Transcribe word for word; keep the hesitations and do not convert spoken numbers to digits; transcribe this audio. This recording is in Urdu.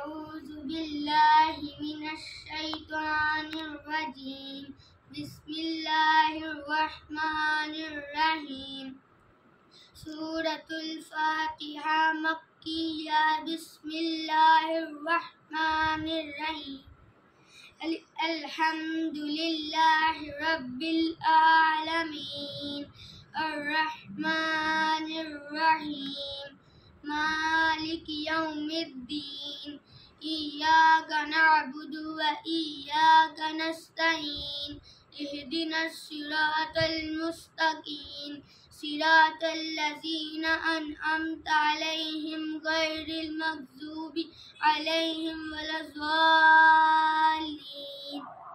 أعوذ بالله من الشيطان الرجيم بسم الله الرحمن الرحيم سورة الفاتحة مكية بسم الله الرحمن الرحيم الحمد لله رب العالمين الرحمن الرحيم مالك يوم الدين إياك نعبد وإياك نستعين اهدنا الصراط المستقيم صراط الذين أنعمت عليهم غير المغضوب عليهم ولا الضالين.